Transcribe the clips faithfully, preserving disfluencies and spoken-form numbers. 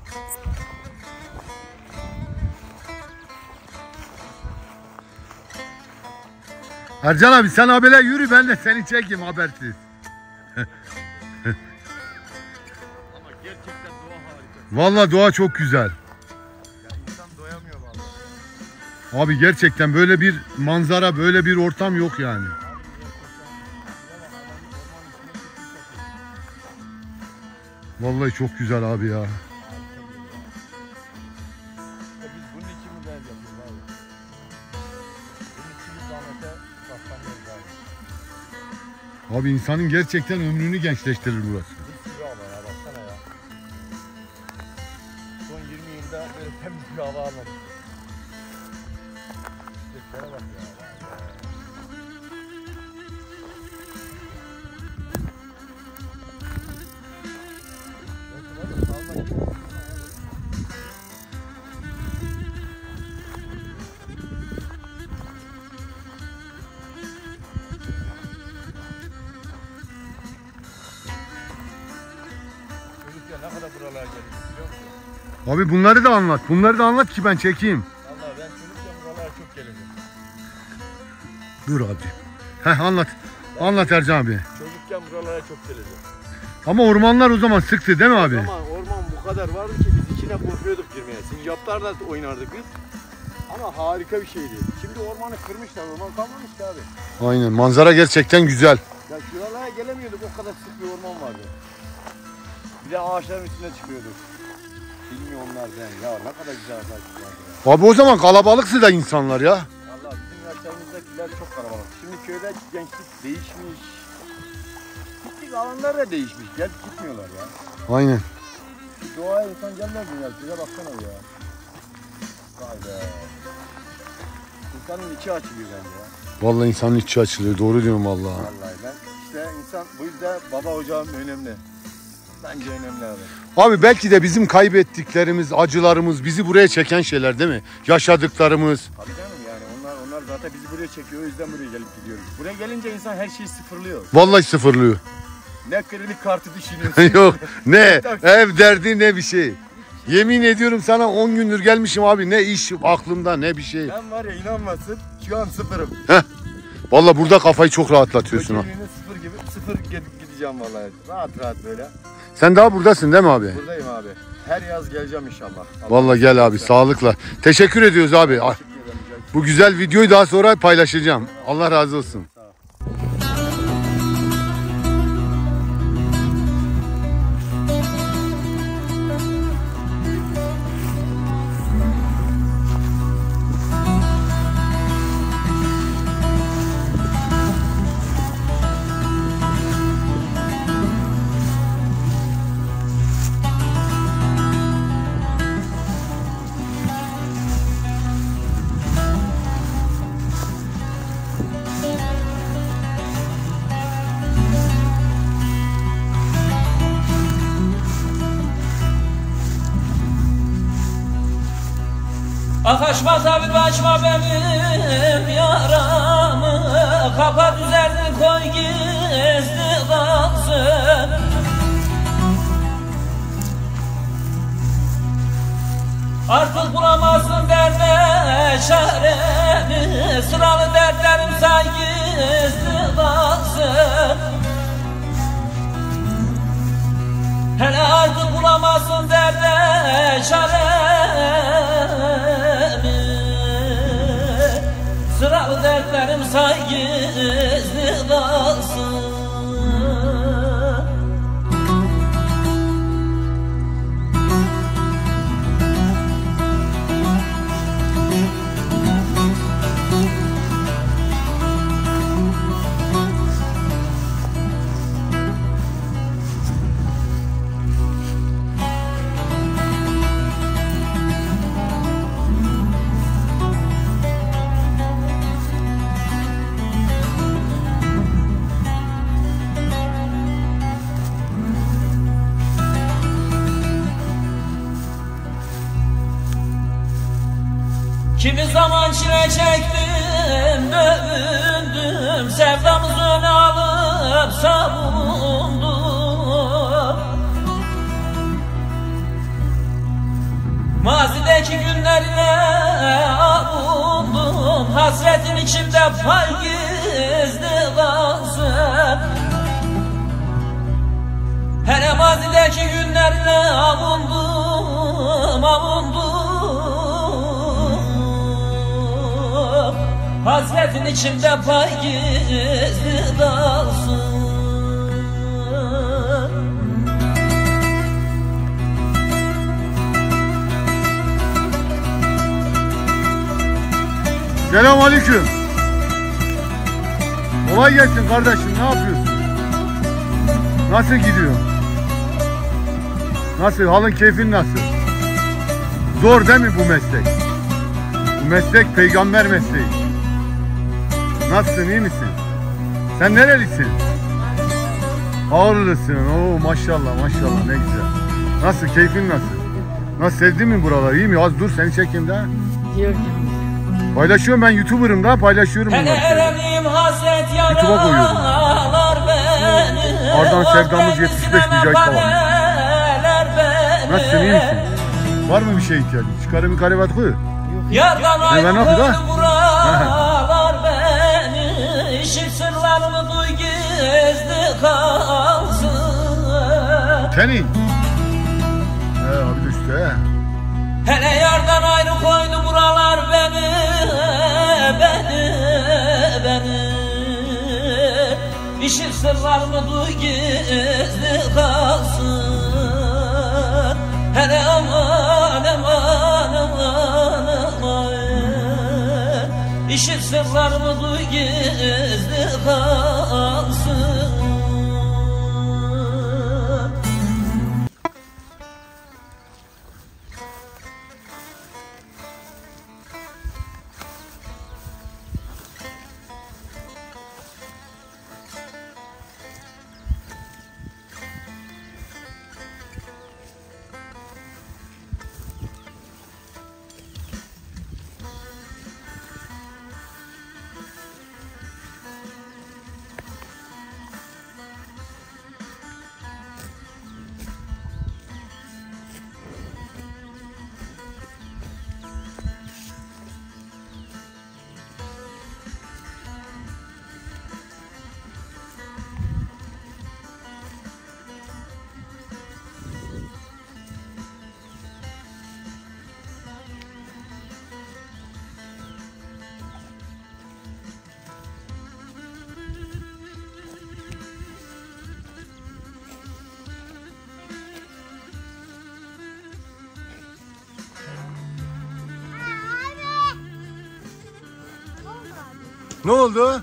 Ercan abi sen habele yürü, ben de seni çekeyim habersiz. Ama gerçekten doğa harika. Vallahi doğa çok güzel. Ya insan doyamıyor vallahi. Abi gerçekten böyle bir manzara, böyle bir ortam yok yani. Vallahi çok güzel abi ya. Biz bunun için mi geleceğiz abi? Bunun için bir zahmete katlanıyoruz abi. Abi insanın gerçekten ömrünü gençleştirir burası. Mis gibi hava ya, baksana ya. Son yirmi yılda böyle temiz bir hava almadım. Çiçeklere bak ya. Çocukken ne kadar buralara geldik biliyor musun? Abi bunları da anlat. Bunları da anlat ki ben çekeyim. Vallahi ben çocukken buralara çok gelirdim. Dur abi. Heh anlat. Anlat Ercan abi. Çocukken buralara çok gelirdim. Ama ormanlar o zaman sıktı değil mi abi? Ama orman bu kadar vardı ki biz içine korkuyorduk girmeye. Sincaplarla oynardık biz. Ama harika bir şeydi. Şimdi ormanı kırmışlar, orman kalmamış ki abi. Aynen. Manzara gerçekten güzel. Ya şuralara gelemiyorduk, o kadar sık bir orman vardı. Bir de ağaçların üstüne çıkıyorduk. Bilmiyor onlar ben ya, ne kadar güzel ağaçlar vardı ya. Abi o zaman kalabalıktı da insanlar ya. Vallahi bizim yaşlarımızdakiler çok kalabalık. Şimdi köyde gençlik değişmiş. Gittik alanlar da değişmiş. Gel gitmiyorlar ya. Aynen. Şu doğaya insan gelmez mi ya? Şuraya baksana ya. Vay be. İnsanın içi açılıyor bence ya. Vallahi insanın içi açılıyor. Doğru diyorum vallahi. Vallahi ben işte insan bu yüzden baba ocağım önemli. Bence önemli abi. Abi belki de bizim kaybettiklerimiz, acılarımız bizi buraya çeken şeyler değil mi? Yaşadıklarımız. Tabii canım yani onlar onlar zaten bizi buraya çekiyor, o yüzden buraya gelip gidiyoruz. Buraya gelince insan her şeyi sıfırlıyor. Vallahi sıfırlıyor. Ne kredi kartı düşünüyorsun. Yok ne ev derdi ne bir şey. Yemin ediyorum sana on gündür gelmişim abi, ne iş aklımda ne bir şey. Ben var ya inanmasın şu an sıfırım. Heh. Vallahi burada kafayı çok rahatlatıyorsun ha. Ötekinin sıfır gibi sıfır gidip gideceğim vallahi. Rahat rahat böyle. Sen daha buradasın değil mi abi? Buradayım abi. Her yaz geleceğim inşallah. Allah Vallahi gel abi sağlıkla. Teşekkür ediyoruz abi. teşekkür ederim. Bu güzel videoyu daha sonra paylaşacağım. Allah razı olsun. Ah açma tabi açma benim yaramı, kapat üzerini koy gizli kalsın. Artık bulamazsın derde çaremi, sıralı dertlerim say gizli kalsın. Hele artık bulamazsın derde çaremi, sıralı dertlerim say gizli kalsın. Kimi zaman çile çektim, dövündüm, sevdamız öne alıp savundum. Mazideki günlerine avundum, hasretin içimde pay gizli kalsın. Hele mazideki günlerine avundum, avundum, hasretin içimde pay gizli kalsın. Selam aleyküm. Kolay gelsin kardeşim, ne yapıyorsun? Nasıl gidiyor? Nasıl? Halın keyfin nasıl? Zor değil mi bu meslek? Bu meslek peygamber mesleği. Nasılsın, iyi misin? Sen nerelisin? Ağrılısın. Oo maşallah maşallah, ne güzel. Nasıl, keyfin nasıl? Nasıl, sevdin mi buraları? İyi mi? Az dur, seni çekeyim daha. Paylaşıyorum, ben YouTuber'ım da, paylaşıyorum bunları. YouTube'a koyuyorum. Ardından sevdamız yetmiş beş Mücahit Kavan. Nasılsın, iyi misin? Var mı bir şey ihtiyacın? Çıkarım bir kare koy. Yardan ayrı koydu buralar beni, işin sırlarımı duy gizli kalsın. Senin. He abi de işte. Hele yardan ayrı koydu buralar beni, beni, beni. İşin sırlarımı duy gizli kalsın. Hele aman aman aman aman, İşin sırlarımı duy gizli kalsın. Ne oldu?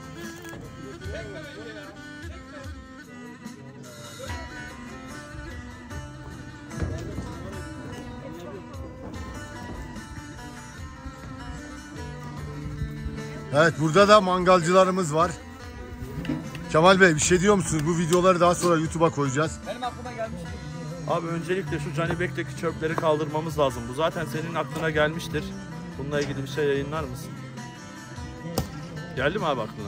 Evet, burada da mangalcılarımız var. Kemal Bey, bir şey diyor musunuz? Bu videoları daha sonra YouTube'a koyacağız. Benim aklıma gelmiş. Abi öncelikle şu Canibek'teki çöpleri kaldırmamız lazım. Bu zaten senin aklına gelmiştir. Bununla ilgili bir şey yayınlar mısın? Geldi mi abi aklına?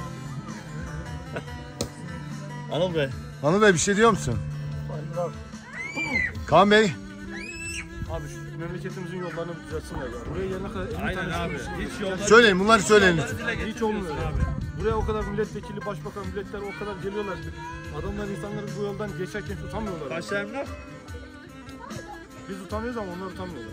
Anıl Bey. Anıl Bey, bir şey diyor musun? Kaan Bey. Abi şu memleketimizin yollarını düzeltsinler ya. Buraya gelene kadar elli Aynen tane abi. sürücü Hiç yollar... Söyleyin, bunları söyleyin lütfen. hiç olmuyor abi. Buraya o kadar milletvekili, başbakan, milletler o kadar geliyorlar ki adamlar insanları bu yoldan geçerken tutamıyorlar. Başla emlak. Biz utanıyoruz ama onlar utanmıyorlar.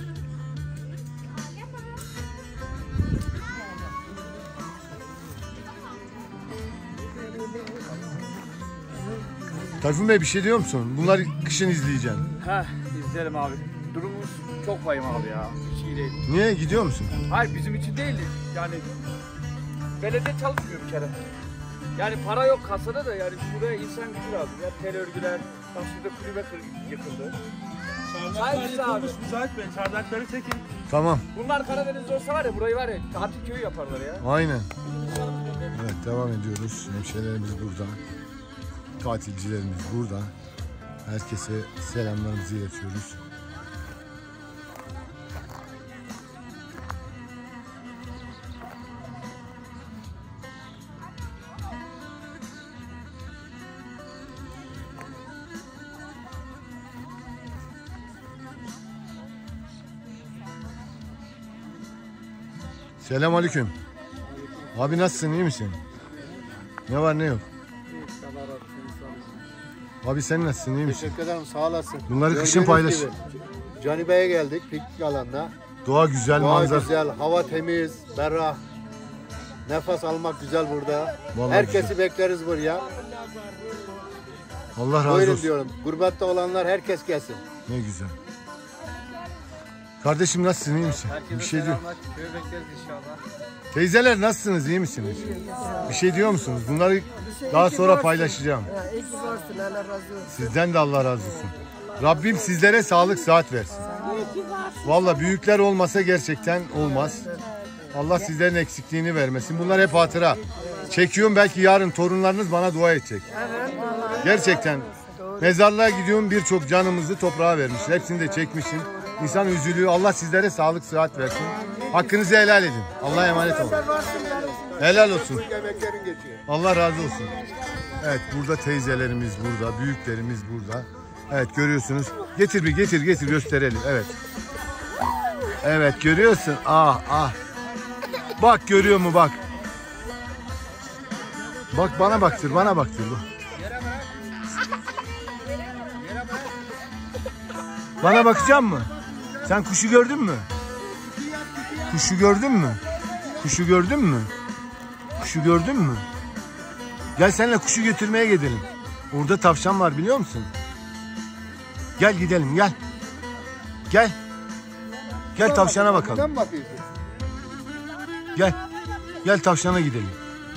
Tayfun Bey, bir şey diyor musun? Bunları kışın izleyeceğim. Heh, izlerim abi. Durumumuz çok vahim abi ya. Hiç iyi değil. Niye, gidiyor musun? Hayır, bizim için değil. Yani belediye çalışmıyor bir kere. Yani para yok kasada da, yani buraya insan gücü lazım. Ya tel örgüler, bak şurada kulübe kır- yıkıldı. Saygısı abi. Müsait Bey, çardakları çekin. Tamam, Bunlar Karadeniz'de olsa var ya, burayı var ya tatil köyü yaparlar ya. aynen. Evet, devam ediyoruz. Hemşehrilerimiz burada. Tatilcilerimiz burada. Herkese selamlarımızı iletiyoruz. Selamünaleyküm. Abi nasılsın, iyi misin? Ne var ne yok? Abi sen nasılsın, iyi misin? Teşekkür ederim, sağ olasın. Bunları Gördüğünüz kışın paylaş. gibi Cani Bey'e geldik piknik alanına. Doğa güzel, Doğa manzara. güzel, hava temiz, berrak. Nefes almak güzel burada. Vallahi Herkesi güzel. bekleriz buraya. Allah razı Buyurun olsun. diyorum. Gurbette olanlar herkes gelsin. Ne güzel. Kardeşim nasılsın, iyi misin? Bir şey diyor. Köye bekleriz inşallah. Teyzeler nasılsınız, iyi misiniz? Bir şey diyor musunuz? Bunları daha sonra paylaşacağım. İyi ki varsın, Allah razı olsun. Sizden de Allah razı olsun. Rabbim sizlere sağlık sıhhat versin. Vallahi büyükler olmasa gerçekten olmaz. Allah sizlerin eksikliğini vermesin. Bunlar hep hatıra. Çekiyorum, belki yarın torunlarınız bana dua edecek. Gerçekten mezarlığa gidiyorum, birçok canımızı toprağa vermiş. Hepsini de çekmişim. İnsan üzülüyor. Allah sizlere sağlık sıhhat versin. Hakkınızı helal edin. Allah'a emanet olun. Helal olsun. Yemeklerin geçiyor. Allah razı olsun. Evet, burada teyzelerimiz burada, büyüklerimiz burada. Evet, görüyorsunuz. Getir bir getir getir gösterelim. Evet. Evet, görüyorsun. Ah ah. Bak, görüyor mu bak. Bak bana baktır, bana baktır. Bana bakacak mı? Sen kuşu gördün mü? Kuşu gördün mü? Kuşu gördün mü? Kuşu gördün mü? Gel seninle kuşu götürmeye gidelim. Orada tavşan var, biliyor musun? Gel gidelim, gel. Gel. Gel tavşana bakalım. Neden bakıyorsun? Gel. Gel tavşana gidelim.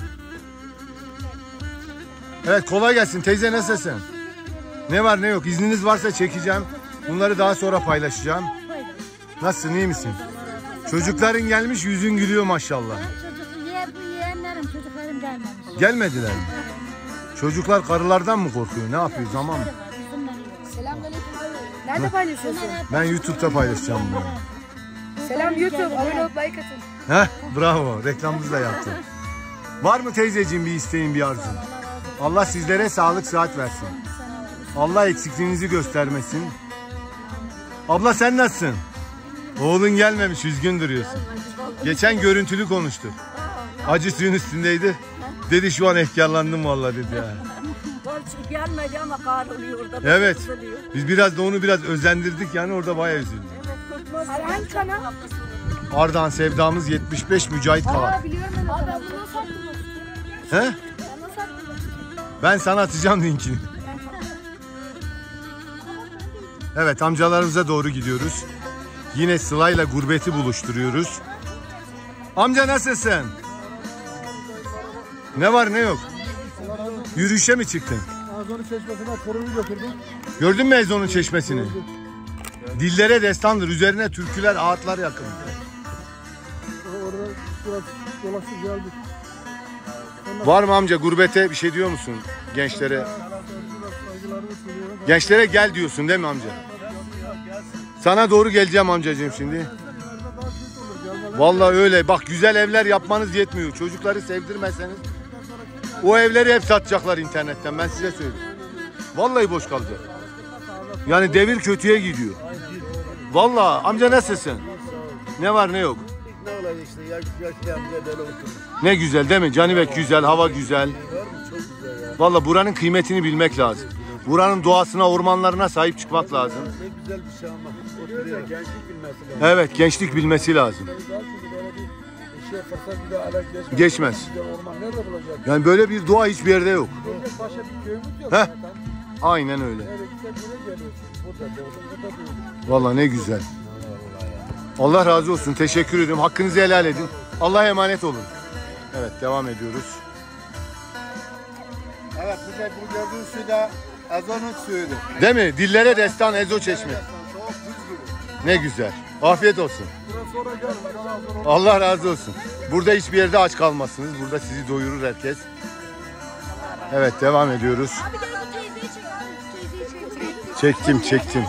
Evet, kolay gelsin. Teyze nasılsın? Ne var ne yok? İzniniz varsa çekeceğim. Bunları daha sonra paylaşacağım. Nasılsın, iyi misin? Çocukların gelmiş, yüzün gülüyor maşallah. Çocuk yer bu yeğenlerim, çocuklarım gelmemiş. Gelmediler mi? Çocuklar karılardan mı korkuyor? Ne yapıyor? Zaman mı? Selamünaleyküm. Nerede paylaşıyorsun? Ben YouTube'da paylaşacağım bunu. Selam YouTube. Abone olup like atın. Heh, bravo. Reklamımızı da yaptın. Var mı teyzeciğim bir isteğin, bir arzun? Allah sizlere sağlık sıhhat versin. Allah eksikliğinizi göstermesin. Abla sen nasılsın? Oğlun gelmemiş, üzgün duruyorsun. Geçen görüntülü konuştuk. Acı suyun üstündeydi. Dedi şu an efkarlandım vallahi dedi ya. Gelmedi ama kar oluyor orada. Evet. Biz biraz da onu biraz özendirdik, yani orada bayağı üzüldüm. Hangi kanal? Ardahan Sevdamız yetmiş beş Mücahit Kala. Biliyorum ben. Abi bunu nasıl atılmak istiyorum? He? Ben nasıl atılmak istiyorum? Ben sana atacağım linkini. Evet, amcalarımıza doğru gidiyoruz. Yine Sıla'yla gurbeti buluşturuyoruz. Amca nasılsın? Ne var ne yok? Yürüyüşe mi çıktın? Azonu çeşmesine torunu götürdüm. Gördün mü Ezon'un çeşmesini? Dillere destandır. Üzerine türküler, ağıtlar yakın. Orada biraz dolaştık geldik. Var mı amca, gurbete bir şey diyor musun gençlere? Biraz saygılarımı sunuyorum. Gençlere gel diyorsun değil mi amca? Sana doğru geleceğim amcacığım şimdi. Vallahi öyle. Bak, güzel evler yapmanız yetmiyor. Çocukları sevdirmezseniz o evleri hep satacaklar internetten. Ben size söyleyeyim. Vallahi boş kalacak. Yani devir kötüye gidiyor. Vallahi amca nasılsın? Ne var ne yok? Ne olacak işte ya, yaşlı amca böyle oturmuş. Ne güzel değil mi? Canibek güzel, hava güzel. Vallahi buranın kıymetini bilmek lazım. Buranın doğasına, ormanlarına sahip çıkmak lazım. Ne güzel bir şey ama oturuyor. Gençlik bilmesi lazım. Evet, gençlik bilmesi lazım. İşe fırsat bir de ala geçmez. Geçmez. Bir de orman nerede bulacak? Yani böyle bir doğa hiçbir yerde yok. Başka bir köyümüz yok Heh. zaten. Aynen öyle. Nereye gitsen buraya geliyorsun. Burada doğdun, burada büyüdün. Vallahi ne güzel. Allah razı olsun. Teşekkür ederim. Hakkınızı helal edin. Allah'a emanet olun. Evet, devam ediyoruz. Evet, bu da bu gördüğün suyu da Ezon'un suyudur. Değil mi? Dillere destan Ezo Çeşme. Soğuk buz gibi. Ne güzel. Afiyet olsun. Biraz sonra gel. Biraz sonra Allah razı olsun. Burada hiçbir yerde aç kalmazsınız. Burada sizi doyurur herkes. Evet, devam ediyoruz. Abi gel bu teyzeyi çek abi. Teyzeyi çek. Çektim, çektim.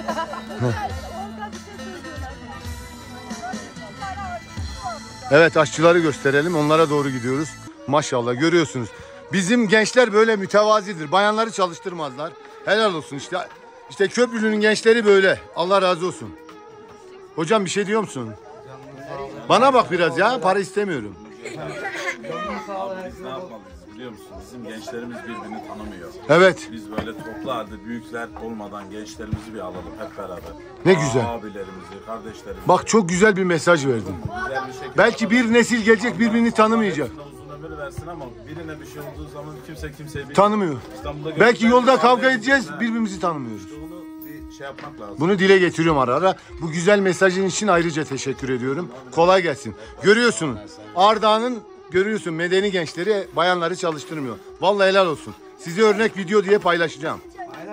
Evet, aşçıları gösterelim. Onlara doğru gidiyoruz. Maşallah, görüyorsunuz. Bizim gençler böyle mütevazidir. Bayanları çalıştırmazlar. Helal olsun işte. İşte Köprülü'nün gençleri böyle. Allah razı olsun. Hocam bir şey diyor musun? Bana bak biraz ya, para istemiyorum. Biz ne yapmalıyız biliyor musun? Bizim gençlerimiz birbirini tanımıyor. Evet. Biz böyle toplu halde büyükler olmadan gençlerimizi bir alalım hep beraber. Ne güzel. Abilerimizi, kardeşlerimizi. Bak çok güzel bir mesaj verdin. Güzel bir şekilde. Belki bir nesil gelecek birbirini tanımayacak. Uzun ömür versin ama birine bir şey olduğu zaman kimse kimseyi bilmiyor. Tanımıyor. İstanbul'da Belki görüntüler yolda var, kavga belki- edeceğiz, Ha, birbirimizi tanımıyoruz. işte Bunu bir şey yapmak lazım. Bunu dile getiriyorum ara ara. Bu güzel mesajın için ayrıca teşekkür ediyorum. Kolay gelsin. Görüyorsun Ardahan'ın görüyorsun medeni gençleri bayanları çalıştırmıyor. Vallahi helal olsun. Size örnek video diye paylaşacağım.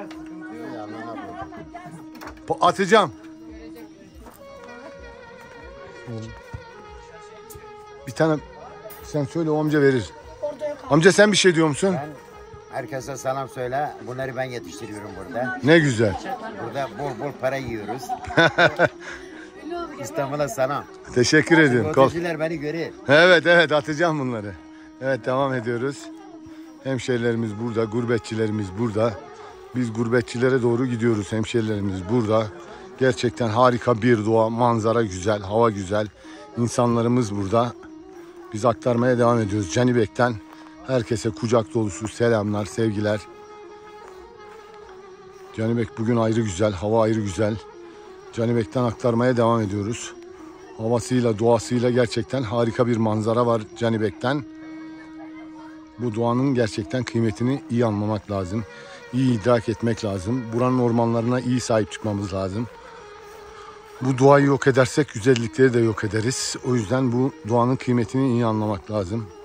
Pa- Atacağım. Bir tane sen söyle o amca verir. Amca sen bir şey diyor musun? Herkese selam söyle. Bunları ben yetiştiriyorum burada. Ne güzel. Burada bol bol para yiyoruz. İstanbul'a selam. Teşekkür ederim. Kol- Sigortacılar beni görüyor. Evet evet atacağım bunları. Evet devam ediyoruz. Hemşerilerimiz burada, gurbetçilerimiz burada. Biz gurbetçilere doğru gidiyoruz. Hemşerilerimiz burada. Gerçekten harika bir doğa, manzara güzel, hava güzel. İnsanlarımız burada. Biz aktarmaya devam ediyoruz. Canibek'ten herkese kucak dolusu selamlar, sevgiler. Canibek bugün ayrı güzel, hava ayrı güzel. Canibek'ten aktarmaya devam ediyoruz. Havasıyla, doğasıyla gerçekten harika bir manzara var Canibek'ten. Bu doğanın gerçekten kıymetini iyi anlamak lazım. İyi idrak etmek lazım. Buranın ormanlarına iyi sahip çıkmamız lazım. Bu doğayı yok edersek güzellikleri de yok ederiz. O yüzden bu doğanın kıymetini iyi anlamak lazım.